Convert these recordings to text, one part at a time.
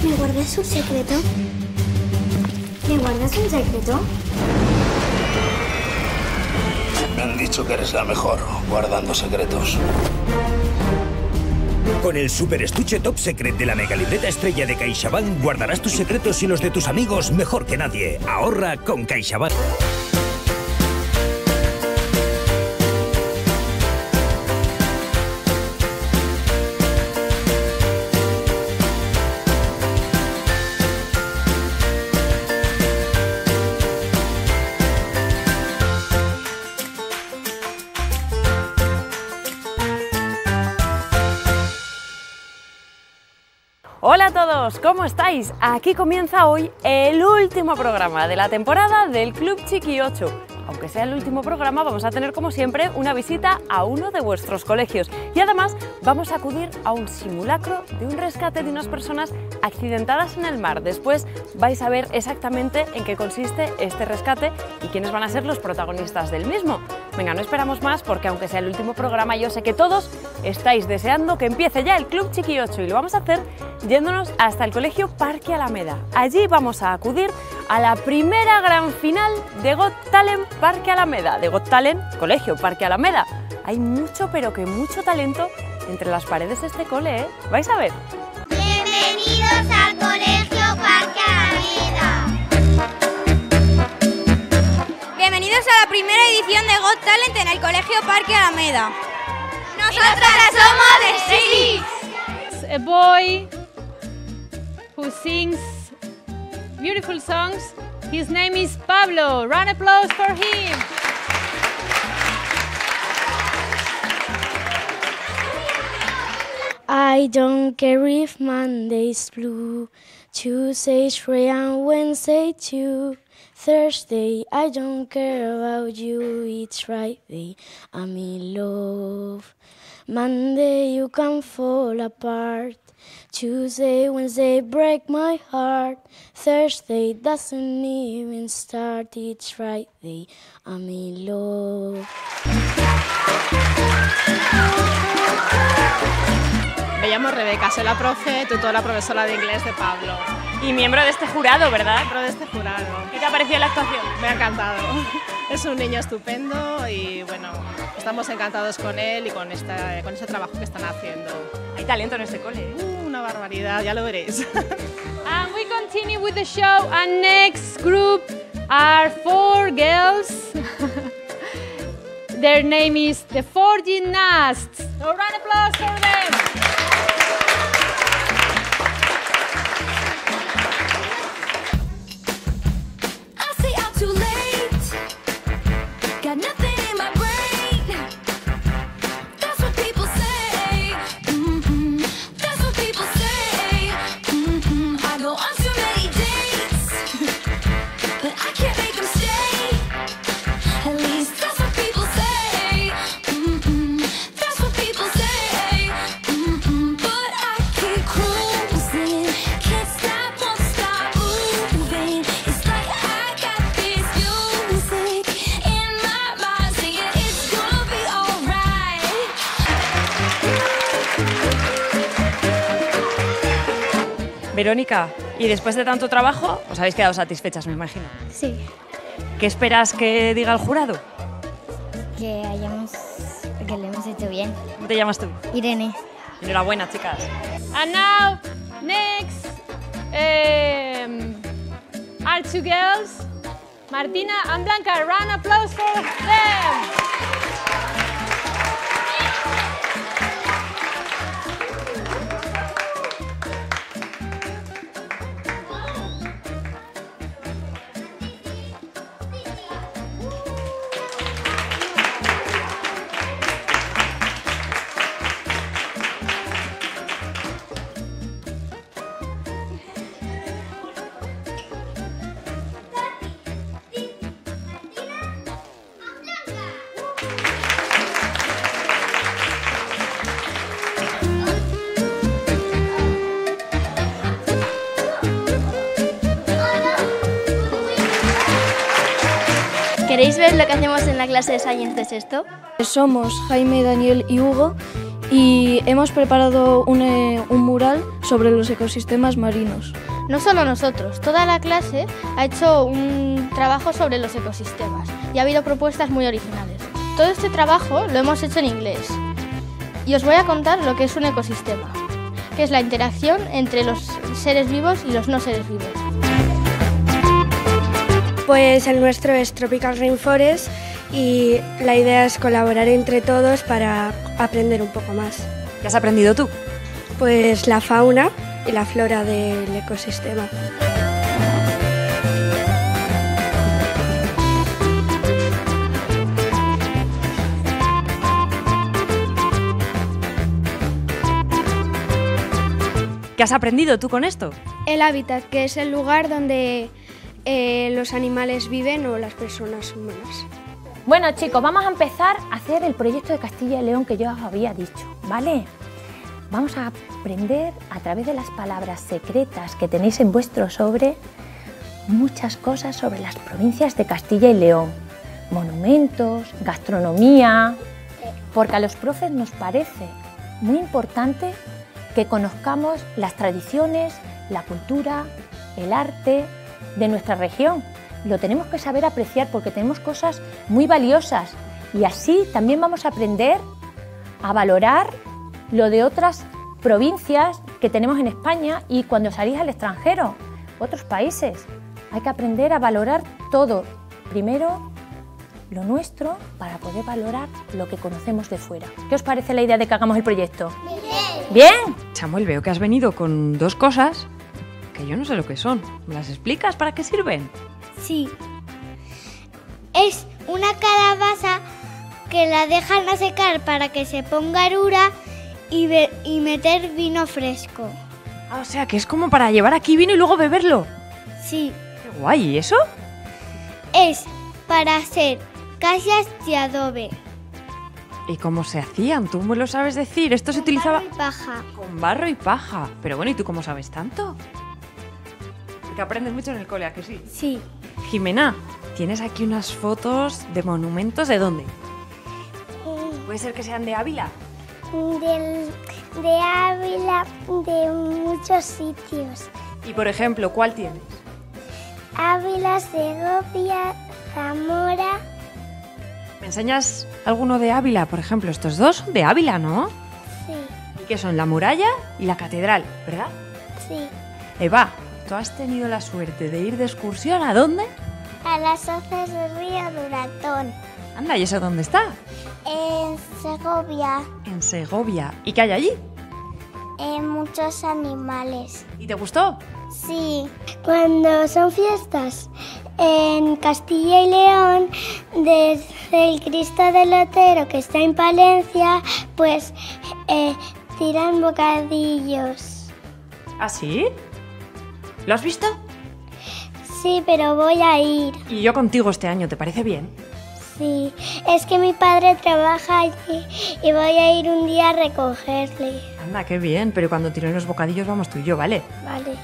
¿Me guardas un secreto? ¿Me guardas un secreto? Me han dicho que eres la mejor guardando secretos. Con el super estuche Top Secret de la megalibreta estrella de CaixaBank guardarás tus secretos y los de tus amigos mejor que nadie. Ahorra con CaixaBank. Hola a todos, ¿cómo estáis? Aquí comienza hoy el último programa de la temporada del Club Chiqui 8. Aunque sea el último programa, vamos a tener como siempre una visita a uno de vuestros colegios y además vamos a acudir a un simulacro de un rescate de unas personas accidentadas en el mar. Después vais a ver exactamente en qué consiste este rescate y quiénes van a ser los protagonistas del mismo. Venga, no esperamos más porque aunque sea el último programa, yo sé que todos estáis deseando que empiece ya el Club Chiqui 8 y lo vamos a hacer yéndonos hasta el Colegio Parque Alameda. Allí vamos a acudir a la primera gran final de Got Talent Parque Alameda, de Got Talent Colegio Parque Alameda. Hay mucho, pero que mucho talento entre las paredes de este cole, ¿eh? Vais a ver. Bienvenidos al Colegio Parque Alameda. Bienvenidos a la primera edición de Got Talent en el Colegio Parque Alameda. Nosotras somos de Six. A boy who sings beautiful songs. His name is Pablo. Round of applause for him. I don't care if Monday's blue, Tuesday's gray and Wednesday too. Thursday, I don't care about you, it's Friday, I'm in love. Monday, you can fall apart. Tuesday, Wednesday, break my heart. Thursday, doesn't even start, it's Friday, I'm in love. Me llamo Rebeca, soy la profe, tutora profesora de inglés de Pablo. Y miembro de este jurado, ¿verdad? Miembro de este jurado. ¿Qué te ha parecido la actuación? Me ha encantado. Es un niño estupendo y bueno, estamos encantados con él y con este trabajo que están haciendo. Hay talento en este cole, ¿eh? Una barbaridad, ya lo veréis. And we continue with the show. And next group are 4 girls. Their name is the 4 Gymnasts. A round of applause for them. Verónica, y después de tanto trabajo, os habéis quedado satisfechas, me imagino. Sí. ¿Qué esperas que diga el jurado? Que lo hemos hecho bien. ¿Cómo te llamas tú? Irene. Enhorabuena, chicas. And now, next are 2 girls, Martina and Blanca. Round of applause for them. ¿Queréis ver lo que hacemos en la clase de Science de sexto? Somos Jaime, Daniel y Hugo y hemos preparado un mural sobre los ecosistemas marinos. No solo nosotros, toda la clase ha hecho un trabajo sobre los ecosistemas y ha habido propuestas muy originales. Todo este trabajo lo hemos hecho en inglés y os voy a contar lo que es un ecosistema, que es la interacción entre los seres vivos y los no seres vivos. Pues el nuestro es Tropical Rainforest y la idea es colaborar entre todos para aprender un poco más. ¿Qué has aprendido tú? Pues la fauna y la flora del ecosistema. ¿Qué has aprendido tú con esto? El hábitat, que es el lugar donde los animales viven o las personas humanas. Bueno, chicos, vamos a empezar a hacer el proyecto de Castilla y León que yo os había dicho, ¿vale? Vamos a aprender a través de las palabras secretas que tenéis en vuestro sobre muchas cosas sobre las provincias de Castilla y León, monumentos, gastronomía, porque a los profes nos parece muy importante que conozcamos las tradiciones, la cultura, el arte de nuestra región. Lo tenemos que saber apreciar porque tenemos cosas muy valiosas y así también vamos a aprender a valorar lo de otras provincias que tenemos en España y cuando salís al extranjero, otros países. Hay que aprender a valorar todo. Primero lo nuestro para poder valorar lo que conocemos de fuera. ¿Qué os parece la idea de que hagamos el proyecto? ¿Bien? Samuel, veo que has venido con dos cosas que yo no sé lo que son. ¿Me las explicas para qué sirven? Sí. Es una calabaza que la dejan a secar para que se ponga dura y meter vino fresco. Ah, o sea, que es como para llevar aquí vino y luego beberlo. Sí. Qué guay, ¿y eso? Es para hacer casas de adobe. ¿Y cómo se hacían? ¿Tú me lo sabes decir? Esto se utilizaba... Barro y paja. Con barro y paja. Pero bueno, ¿y tú cómo sabes tanto? Porque aprendes mucho en el cole, ¿a que sí? Sí. Jimena, tienes aquí unas fotos de monumentos, ¿de dónde? ¿Puede ser que sean de Ávila? De Ávila, de muchos sitios. Y por ejemplo, ¿cuál tienes? Ávila, Segovia, Zamora. ¿Me enseñas alguno de Ávila, por ejemplo? Estos dos son de Ávila, ¿no? Sí. ¿Y qué son? La muralla y la catedral, ¿verdad? Sí. Eva, ¿tú has tenido la suerte de ir de excursión a dónde? A las hoces del río Duratón. Anda, ¿y eso dónde está? En Segovia. En Segovia. ¿Y qué hay allí? Muchos animales. ¿Y te gustó? Sí. Cuando son fiestas en Castilla y León, desde el Cristo del Lotero, que está en Palencia, pues tiran bocadillos. ¿Ah, sí? ¿Lo has visto? Sí, pero voy a ir. Y yo contigo este año, ¿te parece bien? Sí, es que mi padre trabaja allí y voy a ir un día a recogerle. Anda, qué bien, pero cuando tiren los bocadillos vamos tú y yo, ¿vale? Vale.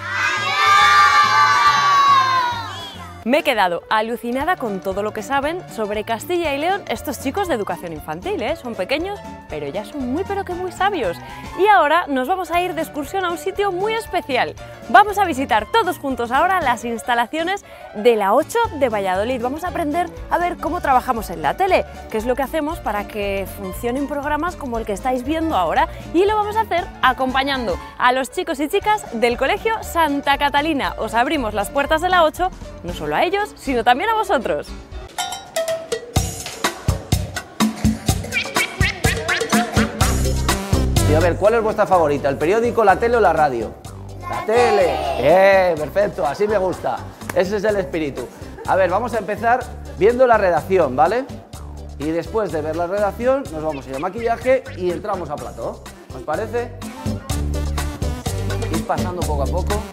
Me he quedado alucinada con todo lo que saben sobre Castilla y León estos chicos de educación infantil, ¿eh? Son pequeños, pero ya son muy pero que muy sabios. Y ahora nos vamos a ir de excursión a un sitio muy especial. Vamos a visitar todos juntos ahora las instalaciones de la 8 de Valladolid. Vamos a aprender a ver cómo trabajamos en la tele, qué es lo que hacemos para que funcionen programas como el que estáis viendo ahora. Y lo vamos a hacer acompañando a los chicos y chicas del Colegio Santa Catalina. Os abrimos las puertas de la 8, no solo a ellos, sino también a vosotros. Y a ver, ¿cuál es vuestra favorita? ¿El periódico, la tele o la radio? ¡La tele! Perfecto, así me gusta. Ese es el espíritu. A ver, vamos a empezar viendo la redacción, ¿vale? Y después de ver la redacción, nos vamos a ir a maquillaje y entramos a plató. ¿Os parece? Ir pasando poco a poco.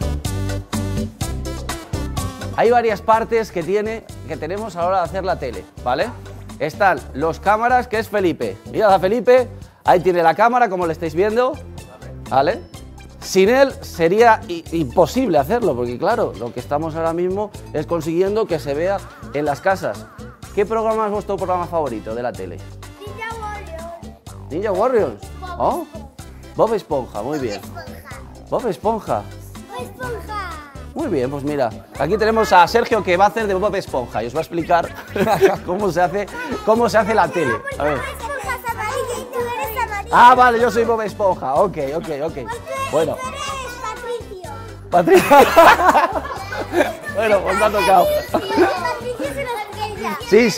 Hay varias partes que tenemos a la hora de hacer la tele, ¿vale? Están los cámaras, que es Felipe. Mirad a Felipe, ahí tiene la cámara, como le estáis viendo, ¿vale? Sin él sería imposible hacerlo, porque claro, lo que estamos ahora mismo es consiguiendo que se vea en las casas. ¿Qué programa es vuestro programa favorito de la tele? Ninja Warriors. ¿Ninja Warriors? ¿Oh? Bob Esponja, muy bien. Bob Esponja. Muy bien, pues mira, aquí tenemos a Sergio que va a hacer de Bob Esponja y os va a explicar cómo se hace la tele. A ver. Ah, vale, yo soy Bob Esponja. Ok. Bueno. Patricio. Bueno, pues me ha tocado. Sí.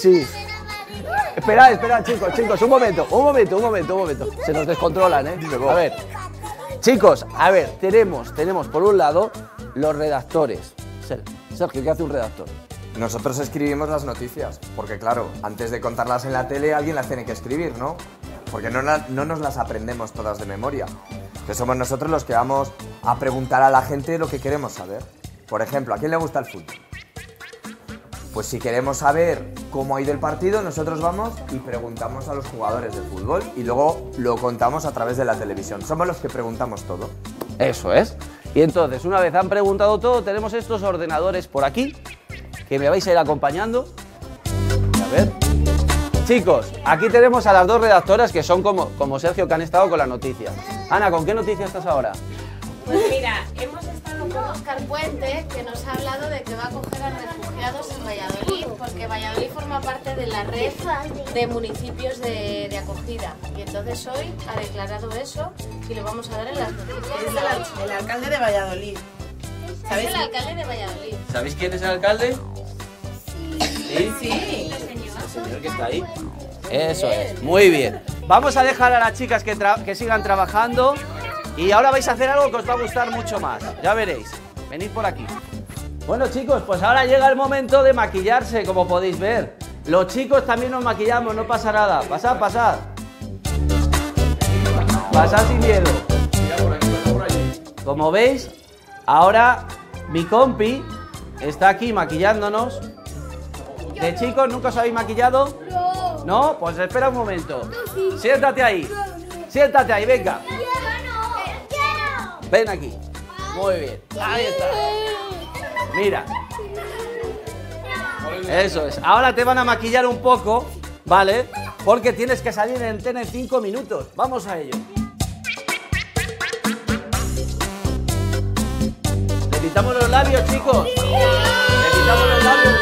Espera, chicos, un momento. Se nos descontrolan, ¿eh? A ver. Chicos, a ver, tenemos por un lado los redactores. Sergio, ¿qué hace un redactor? Nosotros escribimos las noticias, porque claro, antes de contarlas en la tele alguien las tiene que escribir, ¿no? Porque no nos las aprendemos todas de memoria. Que somos nosotros los que vamos a preguntar a la gente lo que queremos saber. Por ejemplo, ¿a quién le gusta el fútbol? Pues si queremos saber cómo ha ido el partido, nosotros vamos y preguntamos a los jugadores de fútbol y luego lo contamos a través de la televisión. Somos los que preguntamos todo. Eso es. Y entonces, una vez han preguntado todo, tenemos estos ordenadores por aquí, que me vais a ir acompañando. A ver. Chicos, aquí tenemos a las dos redactoras que son como Sergio, que han estado con las noticias. Ana, ¿con qué noticia estás ahora? Pues mira, hemos estado con Óscar Puente, que nos ha hablado de que va a acoger a refugiados en Valladolid, porque Valladolid forma parte de la red de municipios de acogida. Y entonces hoy ha declarado eso y lo vamos a dar en las noticias. Es el alcalde de Valladolid. ¿Sabéis? Es el alcalde de Valladolid. ¿Sabéis quién es el alcalde? Sí. El señor que está ahí. Eso es, muy bien. Vamos a dejar a las chicas que sigan trabajando. Y ahora vais a hacer algo que os va a gustar mucho más. Ya veréis. Venid por aquí. Bueno, chicos, pues ahora llega el momento de maquillarse, como podéis ver. Los chicos también nos maquillamos, no pasa nada. Pasad. Pasad sin miedo. Como veis, ahora mi compi está aquí maquillándonos. ¿De chicos nunca os habéis maquillado? ¿No? Pues espera un momento. Siéntate ahí, venga. Ven aquí. Muy bien. Ahí está. Mira. Eso es. Ahora te van a maquillar un poco, ¿vale? Porque tienes que salir en antena en 5 minutos. Vamos a ello. Le pintamos los labios, chicos. Le pintamos los labios,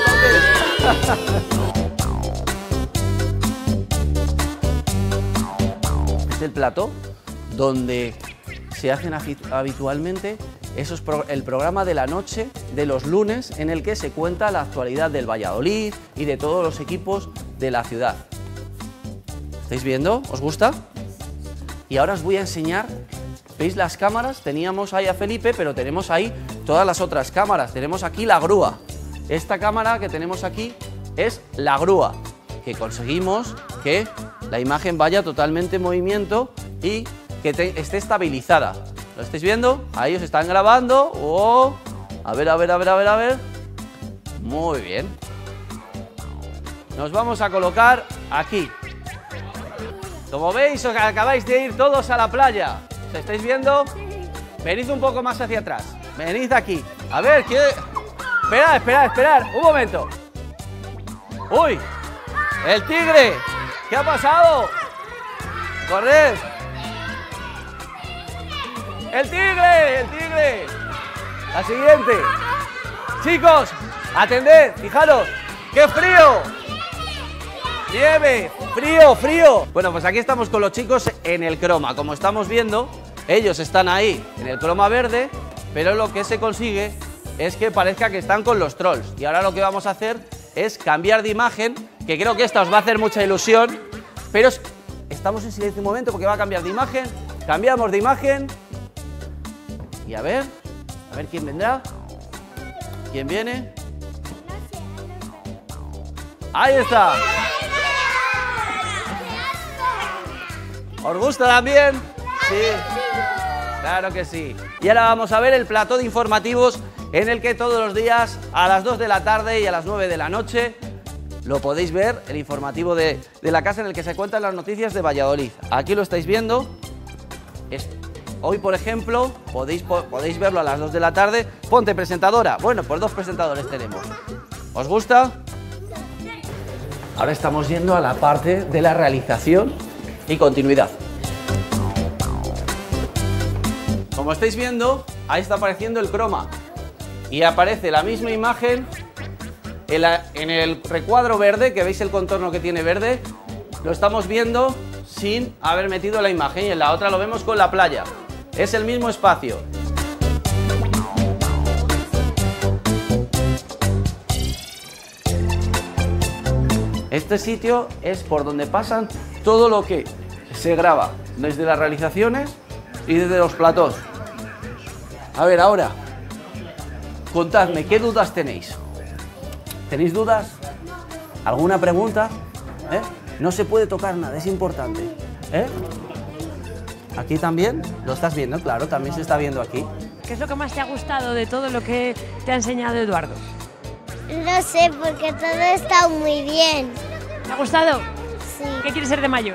entonces. Es el plató donde se hacen habitualmente el programa de la noche de los lunes en el que se cuenta la actualidad del Valladolid y de todos los equipos de la ciudad. ¿Estáis viendo? ¿Os gusta? Y ahora os voy a enseñar, ¿veis las cámaras? Teníamos ahí a Felipe, pero tenemos ahí todas las otras cámaras. Tenemos aquí la grúa. Esta cámara que tenemos aquí es la grúa, que conseguimos que la imagen vaya totalmente en movimiento y que esté estabilizada. ¿Lo estáis viendo? Ahí os están grabando. Oh. A ver. Muy bien. Nos vamos a colocar aquí. Como veis, os acabáis de ir todos a la playa. ¿Os estáis viendo? Venid un poco más hacia atrás. Venid aquí. A ver, ¿qué? Esperad. Un momento. ¡Uy! ¡El tigre! ¿Qué ha pasado? ¡Corred! ¡El tigre! La siguiente. Chicos, atended, fijaros. ¡Qué frío! ¡Nieve! ¡Frío! Bueno, pues aquí estamos con los chicos en el croma. Como estamos viendo, ellos están ahí en el croma verde, pero lo que se consigue es que parezca que están con los trolls. Y ahora lo que vamos a hacer es cambiar de imagen, que creo que esta os va a hacer mucha ilusión, pero estamos en silencio un momento porque va a cambiar de imagen. Cambiamos de imagen. Y a ver quién vendrá. ¿Quién viene? ¡Ahí está! ¿Os gusta también? Sí. Claro que sí. Y ahora vamos a ver el plató de informativos en el que todos los días a las 2 de la tarde y a las 9 de la noche lo podéis ver, el informativo de la casa en el que se cuentan las noticias de Valladolid. Aquí lo estáis viendo. Hoy, por ejemplo, podéis verlo a las 2 de la tarde. Ponte presentadora. Bueno, pues 2 presentadores tenemos. ¿Os gusta? Ahora estamos yendo a la parte de la realización y continuidad. Como estáis viendo, ahí está apareciendo el croma. Y aparece la misma imagen en el recuadro verde, que veis el contorno que tiene verde. Lo estamos viendo sin haber metido la imagen, y en la otra lo vemos con la playa. Es el mismo espacio. Este sitio es por donde pasan todo lo que se graba, desde las realizaciones y desde los platós. A ver, ahora, contadme, ¿qué dudas tenéis? ¿Tenéis dudas? ¿Alguna pregunta? No se puede tocar nada, es importante. ¿Aquí también? ¿Lo estás viendo? Claro, también se está viendo aquí. ¿Qué es lo que más te ha gustado de todo lo que te ha enseñado Eduardo? No sé, porque todo está muy bien. ¿Te ha gustado? Sí. ¿Qué quieres ser de mayor?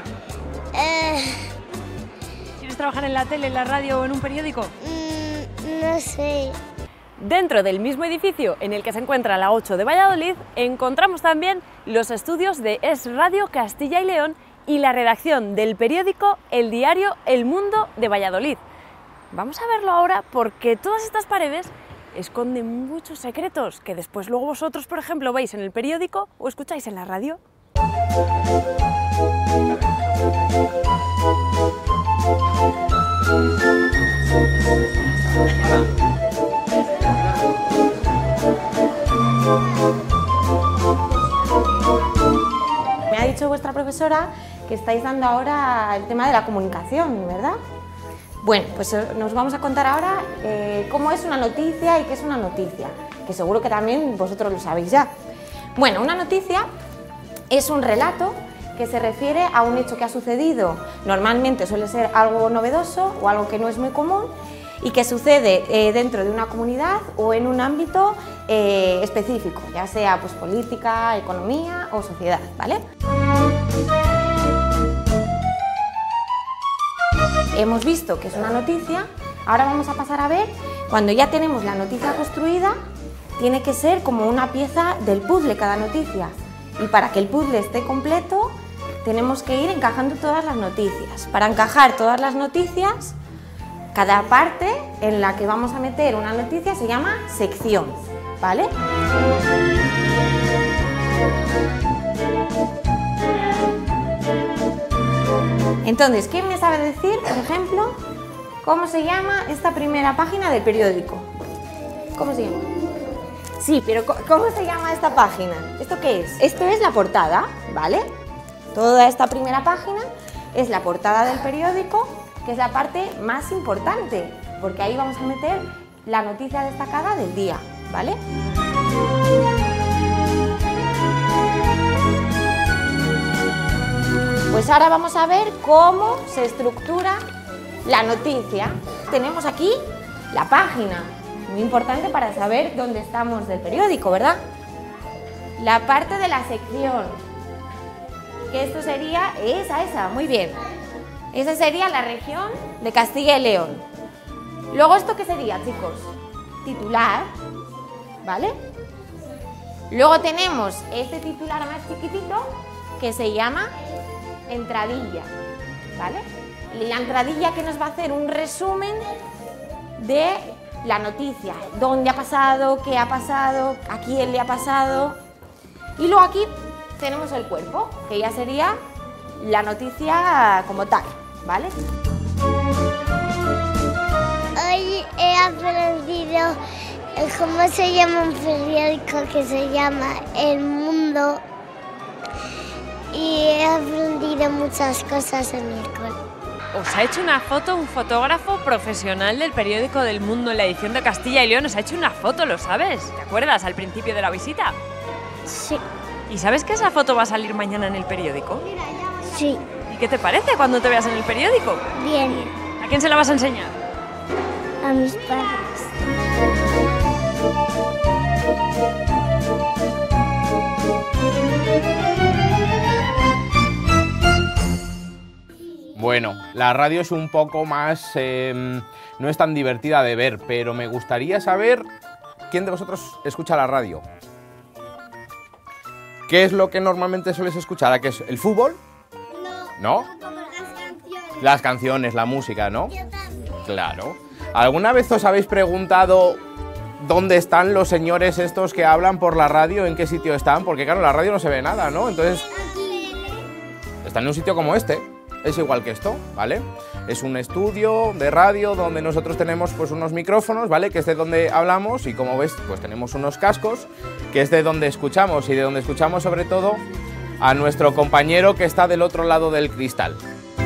¿Quieres trabajar en la tele, en la radio o en un periódico? No sé. Dentro del mismo edificio en el que se encuentra la 8 de Valladolid, encontramos también los estudios de Es Radio Castilla y León y la redacción del periódico El Diario El Mundo de Valladolid. Vamos a verlo ahora porque todas estas paredes esconden muchos secretos que después luego vosotros, por ejemplo, veis en el periódico o escucháis en la radio. Me ha dicho vuestra profesora que estáis dando ahora el tema de la comunicación, ¿verdad? Bueno, pues nos vamos a contar ahora cómo es una noticia y qué es una noticia, que seguro que también vosotros lo sabéis ya. Bueno, una noticia es un relato que se refiere a un hecho que ha sucedido. Normalmente suele ser algo novedoso o algo que no es muy común y que sucede dentro de una comunidad o en un ámbito específico, ya sea pues, política, economía o sociedad, ¿vale? Hemos visto que es una noticia, ahora vamos a pasar a ver, cuando ya tenemos la noticia construida, tiene que ser como una pieza del puzzle cada noticia. Y para que el puzzle esté completo, tenemos que ir encajando todas las noticias. Para encajar todas las noticias, cada parte en la que vamos a meter una noticia se llama sección, ¿vale? Entonces, ¿quién me sabe decir, por ejemplo, cómo se llama esta primera página del periódico? ¿Cómo se llama? Sí, pero ¿cómo se llama esta página? ¿Esto qué es? Esto es la portada, ¿vale? Toda esta primera página es la portada del periódico, que es la parte más importante, porque ahí vamos a meter la noticia destacada del día, ¿vale? Pues ahora vamos a ver cómo se estructura la noticia. Tenemos aquí la página, muy importante para saber dónde estamos del periódico, ¿verdad? La parte de la sección, que esto sería esa, muy bien. Esa sería la región de Castilla y León. Luego, ¿esto qué sería, chicos? Titular, ¿vale? Luego tenemos este titular más chiquitito que se llama entradilla, ¿vale? Y la entradilla que nos va a hacer un resumen de la noticia, dónde ha pasado, qué ha pasado, a quién le ha pasado. Y luego aquí tenemos el cuerpo, que ya sería la noticia como tal, ¿vale? Hoy he aprendido cómo se llama un periódico que se llama El Mundo y he aprendido muchas cosas en el cole. Os ha hecho una foto un fotógrafo profesional del periódico del Mundo en la edición de Castilla y León. Os ha hecho una foto, ¿lo sabes? ¿Te acuerdas al principio de la visita? Sí. ¿Y sabes que esa foto va a salir mañana en el periódico? Sí. ¿Y qué te parece cuando te veas en el periódico? Bien. ¿A quién se la vas a enseñar? A mis padres. Bueno, la radio es un poco más... no es tan divertida de ver, pero me gustaría saber quién de vosotros escucha la radio. ¿Qué es lo que normalmente sueles escuchar? ¿A qué es? ¿El fútbol? No. ¿No? Las canciones, la música, ¿no? Claro. ¿Alguna vez os habéis preguntado dónde están los señores estos que hablan por la radio? ¿En qué sitio están? Porque claro, en la radio no se ve nada, ¿no? Entonces, están en un sitio como este, es igual que esto, ¿vale? Es un estudio de radio donde nosotros tenemos pues unos micrófonos, ¿vale? Que es de donde hablamos y como ves, pues tenemos unos cascos, que es de donde escuchamos y de donde escuchamos sobre todo a nuestro compañero que está del otro lado del cristal.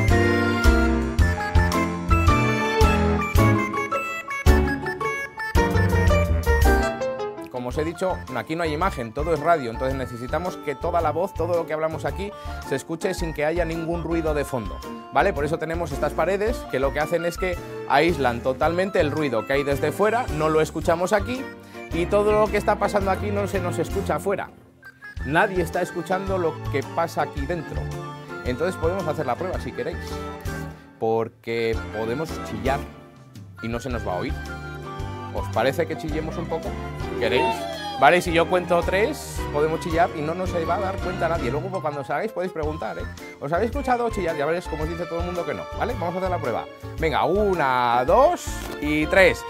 Como os he dicho, aquí no hay imagen, todo es radio, entonces necesitamos que toda la voz, todo lo que hablamos aquí, se escuche sin que haya ningún ruido de fondo, ¿vale? Por eso tenemos estas paredes que lo que hacen es que aíslan totalmente el ruido que hay desde fuera, no lo escuchamos aquí y todo lo que está pasando aquí no se nos escucha afuera. Nadie está escuchando lo que pasa aquí dentro. Entonces podemos hacer la prueba si queréis, porque podemos chillar y no se nos va a oír. ¿Os parece que chillemos un poco? ¿Queréis? Vale, y si yo cuento 3, podemos chillar y no nos va a dar cuenta nadie. Luego cuando os hagáis podéis preguntar, ¿eh? ¿Os habéis escuchado chillar? Ya veréis como os dice todo el mundo que no, ¿vale? Vamos a hacer la prueba. Venga, 1, 2 y 3.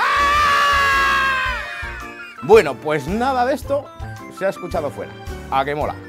Bueno, pues nada de esto se ha escuchado fuera. ¿A qué mola?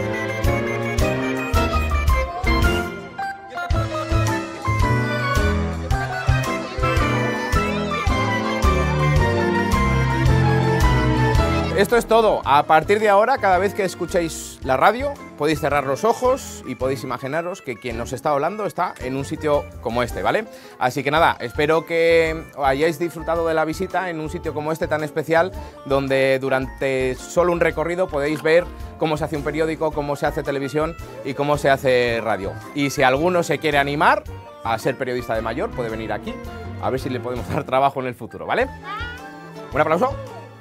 Esto es todo. A partir de ahora, cada vez que escuchéis la radio, podéis cerrar los ojos y podéis imaginaros que quien os está hablando está en un sitio como este, ¿vale? Así que nada, espero que hayáis disfrutado de la visita en un sitio como este tan especial, donde durante solo un recorrido podéis ver cómo se hace un periódico, cómo se hace televisión y cómo se hace radio. Y si alguno se quiere animar a ser periodista de mayor, puede venir aquí, a ver si le podemos dar trabajo en el futuro, ¿vale? Un aplauso.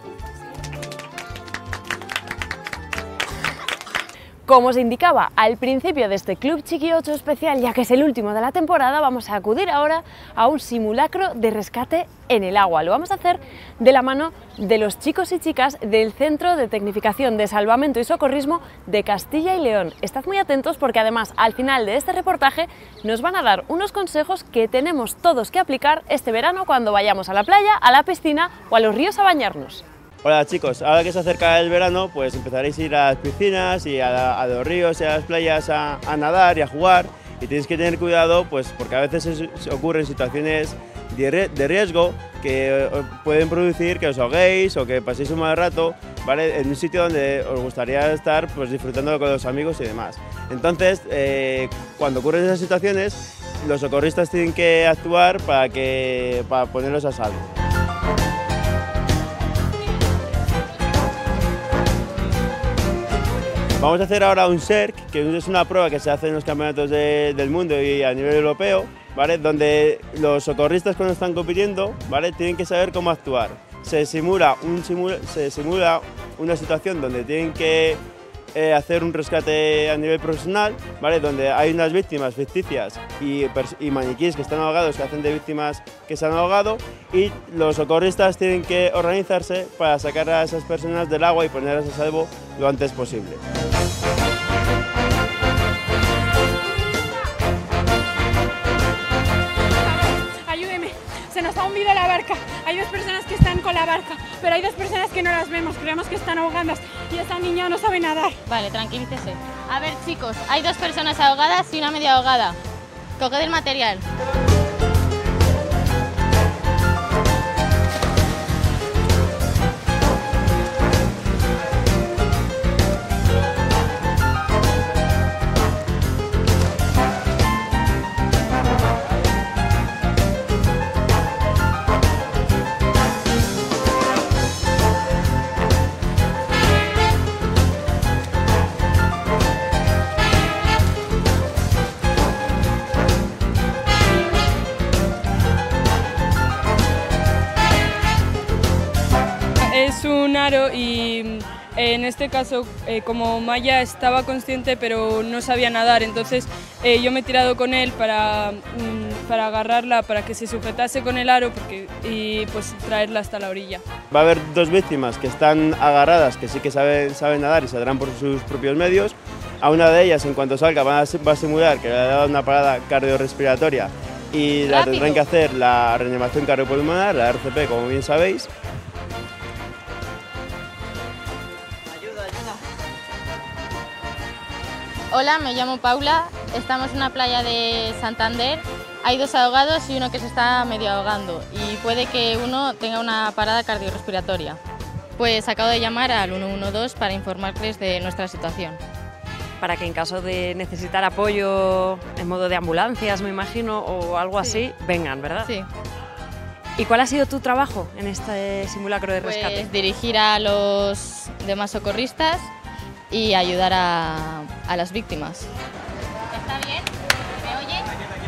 Como os indicaba al principio de este Club Chiqui 8 especial, ya que es el último de la temporada, vamos a acudir ahora a un simulacro de rescate en el agua. Lo vamos a hacer de la mano de los chicos y chicas del Centro de Tecnificación de Salvamento y Socorrismo de Castilla y León. Estad muy atentos porque además al final de este reportaje nos van a dar unos consejos que tenemos todos que aplicar este verano cuando vayamos a la playa, a la piscina o a los ríos a bañarnos. Hola chicos, ahora que se acerca el verano, pues empezaréis a ir a las piscinas y a los ríos y a las playas a nadar y a jugar, y tenéis que tener cuidado pues porque a veces ocurren situaciones de riesgo que pueden producir que os ahoguéis o que paséis un mal rato, ¿vale? En un sitio donde os gustaría estar pues disfrutando con los amigos y demás. Entonces, cuando ocurren esas situaciones, los socorristas tienen que actuar para ponerlos a salvo. Vamos a hacer ahora un SERC, que es una prueba que se hace en los campeonatos del mundo y a nivel europeo, ¿vale? Donde los socorristas cuando están compitiendo, ¿vale? Tienen que saber cómo actuar. Se simula una situación donde tienen que hacer un rescate a nivel profesional, ¿vale? Donde hay unas víctimas ficticias y maniquíes que están ahogados, que hacen de víctimas que se han ahogado, y los socorristas tienen que organizarse para sacar a esas personas del agua y ponerlas a salvo lo antes posible. Ayúdeme, se nos ha hundido la barca. Hay 2 personas que están con la barca, pero hay 2 personas que no las vemos, creemos que están ahogadas y esa niña no sabe nadar. Vale, tranquilícese. A ver chicos, hay 2 personas ahogadas y una medio ahogada. Coged el material. Es un aro y en este caso como Maya estaba consciente pero no sabía nadar, entonces yo me he tirado con él para agarrarla, para que se sujetase con el aro y pues traerla hasta la orilla. Va a haber 2 víctimas que están agarradas, que sí que saben nadar y saldrán por sus propios medios. A una de ellas, en cuanto salga, va a simular que le ha dado una parada cardiorrespiratoria y la tendrán que hacer la reanimación cardiopulmonar, la RCP, como bien sabéis. Hola, me llamo Paula, estamos en una playa de Santander. Hay 2 ahogados y uno que se está medio ahogando y puede que uno tenga una parada cardiorrespiratoria. Pues acabo de llamar al 112 para informarles de nuestra situación. Para que en caso de necesitar apoyo en modo de ambulancias, me imagino, o algo así, vengan, ¿verdad? Sí. ¿Y cuál ha sido tu trabajo en este simulacro de rescate? Pues dirigir a los demás socorristas y ayudar a las víctimas. ¿Está bien? ¿Me oye?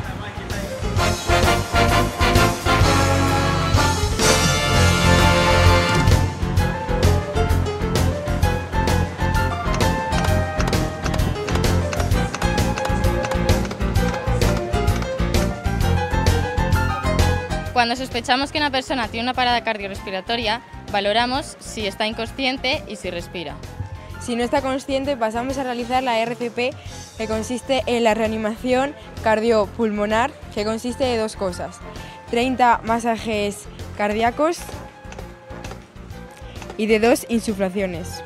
Cuando sospechamos que una persona tiene una parada cardiorrespiratoria, valoramos si está inconsciente y si respira. Si no está consciente, pasamos a realizar la RCP, que consiste en la reanimación cardiopulmonar, que consiste de 2 cosas: 30 masajes cardíacos y de 2 insuflaciones.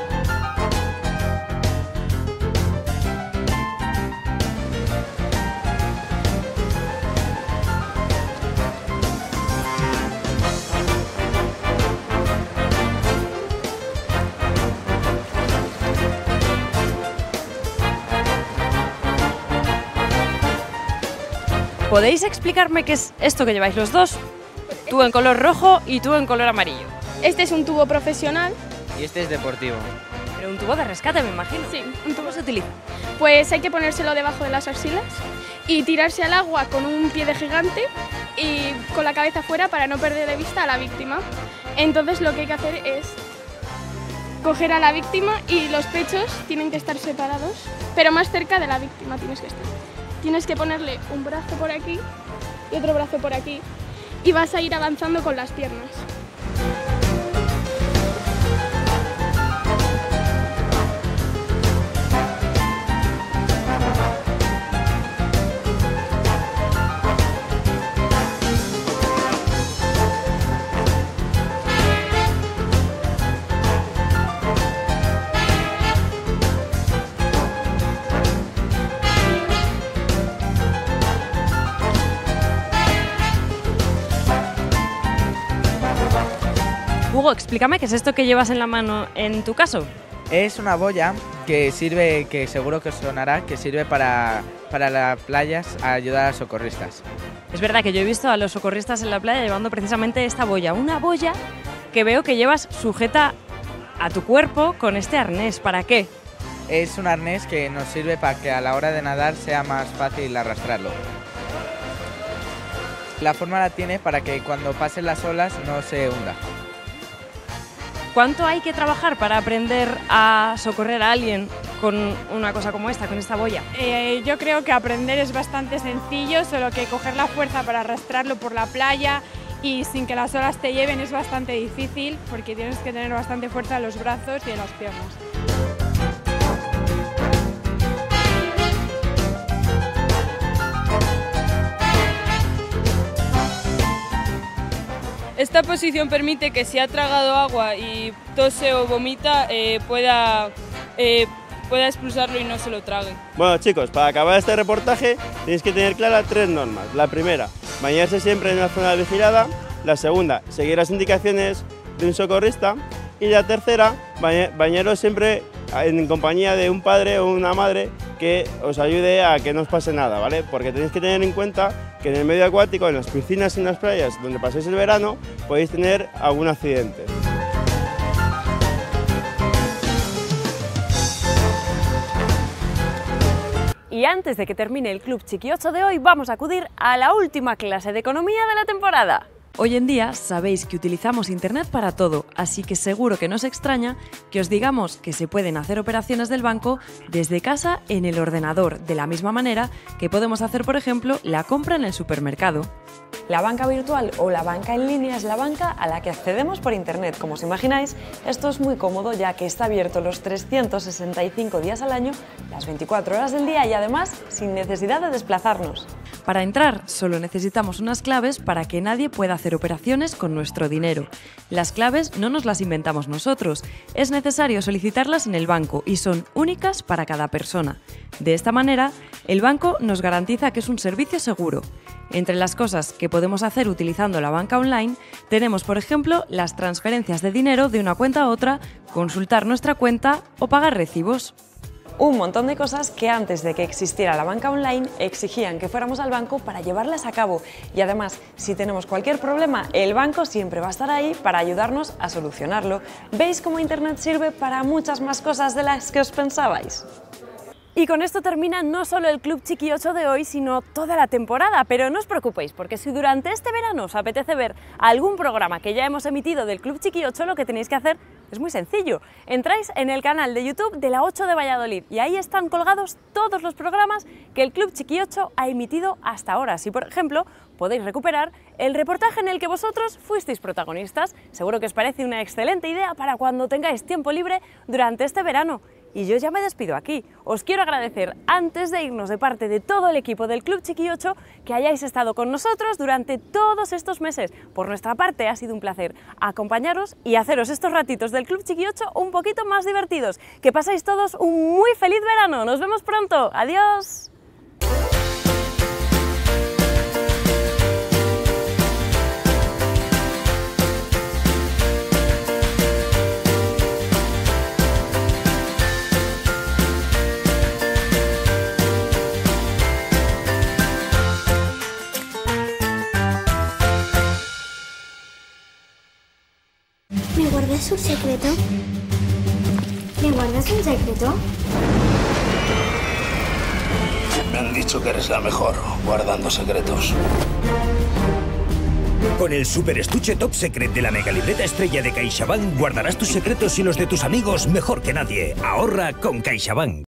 ¿Podéis explicarme qué es esto que lleváis los dos? Tú en color rojo y tú en color amarillo. Este es un tubo profesional. Y este es deportivo. Pero un tubo de rescate, me imagino. Sí. ¿Cómo se utiliza? Pues hay que ponérselo debajo de las axilas y tirarse al agua con un pie de gigante y con la cabeza fuera para no perder de vista a la víctima. Entonces lo que hay que hacer es coger a la víctima y los pechos tienen que estar separados, pero más cerca de la víctima tienes que estar. Tienes que ponerle un brazo por aquí y otro brazo por aquí y vas a ir avanzando con las piernas. Hugo, explícame qué es esto que llevas en la mano en tu caso. Es una boya que sirve, que seguro que os sonará, que sirve para las playas a ayudar a los socorristas. Es verdad que yo he visto a los socorristas en la playa llevando precisamente esta boya. Una boya que veo que llevas sujeta a tu cuerpo con este arnés. ¿Para qué? Es un arnés que nos sirve para que a la hora de nadar sea más fácil arrastrarlo. La forma la tiene para que cuando pasen las olas no se hunda. ¿Cuánto hay que trabajar para aprender a socorrer a alguien con una cosa como esta, con esta boya? Yo creo que aprender es bastante sencillo, solo que coger la fuerza para arrastrarlo por la playa y sin que las olas te lleven es bastante difícil porque tienes que tener bastante fuerza en los brazos y en las piernas. Esta posición permite que si ha tragado agua y tose o vomita pueda expulsarlo y no se lo trague. Bueno chicos, para acabar este reportaje tenéis que tener claras 3 normas. La primera, bañarse siempre en una zona vigilada. La segunda, seguir las indicaciones de un socorrista. Y la tercera, bañaros siempre en compañía de un padre o una madre que os ayude a que no os pase nada, ¿vale? Porque tenéis que tener en cuenta que en el medio acuático, en las piscinas y en las playas donde paséis el verano, podéis tener algún accidente. Y antes de que termine el Club Chiqui 8 de hoy, vamos a acudir a la última clase de economía de la temporada. Hoy en día sabéis que utilizamos Internet para todo, así que seguro que no os extraña que os digamos que se pueden hacer operaciones del banco desde casa en el ordenador, de la misma manera que podemos hacer, por ejemplo, la compra en el supermercado. La banca virtual o la banca en línea es la banca a la que accedemos por Internet. Como os imagináis, esto es muy cómodo ya que está abierto los 365 días al año, las 24 horas del día y además sin necesidad de desplazarnos. Para entrar solo necesitamos unas claves para que nadie pueda hacer operaciones con nuestro dinero. Las claves no nos las inventamos nosotros, es necesario solicitarlas en el banco y son únicas para cada persona. De esta manera, el banco nos garantiza que es un servicio seguro. Entre las cosas que podemos hacer utilizando la banca online, tenemos, por ejemplo, las transferencias de dinero de una cuenta a otra, consultar nuestra cuenta o pagar recibos. Un montón de cosas que antes de que existiera la banca online exigían que fuéramos al banco para llevarlas a cabo. Y además, si tenemos cualquier problema, el banco siempre va a estar ahí para ayudarnos a solucionarlo. ¿Veis cómo Internet sirve para muchas más cosas de las que os pensabais? Y con esto termina no solo el Club Chiqui 8 de hoy, sino toda la temporada. Pero no os preocupéis, porque si durante este verano os apetece ver algún programa que ya hemos emitido del Club Chiqui 8, lo que tenéis que hacer es muy sencillo. Entráis en el canal de YouTube de la 8 de Valladolid y ahí están colgados todos los programas que el Club Chiqui 8 ha emitido hasta ahora. Si, por ejemplo, podéis recuperar el reportaje en el que vosotros fuisteis protagonistas. Seguro que os parece una excelente idea para cuando tengáis tiempo libre durante este verano. Y yo ya me despido aquí. Os quiero agradecer, antes de irnos, de parte de todo el equipo del Club Chiqui 8, que hayáis estado con nosotros durante todos estos meses. Por nuestra parte ha sido un placer acompañaros y haceros estos ratitos del Club Chiqui 8 un poquito más divertidos. Que paséis todos un muy feliz verano. Nos vemos pronto. Adiós. ¿Me guardas un secreto? ¿Me guardas un secreto? Me han dicho que eres la mejor guardando secretos. Con el super estuche Top Secret de la mega libreta estrella de CaixaBank guardarás tus secretos y los de tus amigos mejor que nadie. Ahorra con CaixaBank.